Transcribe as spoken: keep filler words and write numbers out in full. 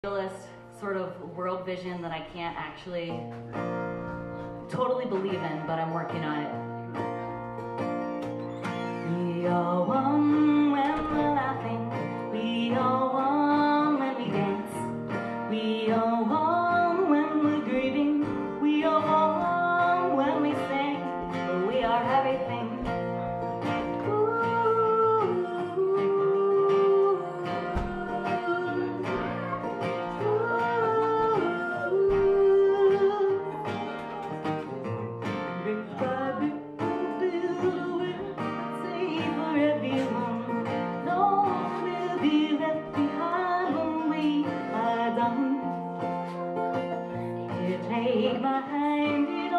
Realist sort of world vision that I can't actually totally believe in, but I'm working on it. We are one when we're laughing, we are one when we dance, we are one when we're grieving, we are one when we sing, we are everything. Take my hand.